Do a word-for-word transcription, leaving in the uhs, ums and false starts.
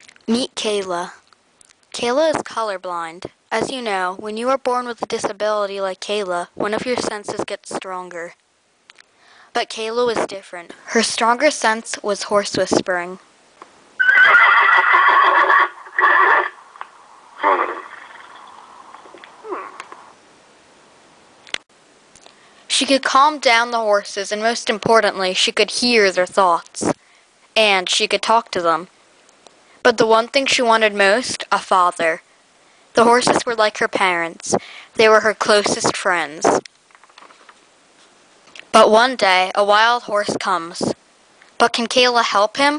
Meet Kayla. Kayla is colorblind. As you know, when you are born with a disability like Kayla, one of your senses gets stronger. But Kayla was different. Her stronger sense was horse whispering. She could calm down the horses, and most importantly, she could hear their thoughts. And she could talk to them. But the one thing she wanted most, a father. The horses were like her parents. They were her closest friends. But one day, a wild horse comes. But can Kayla help him?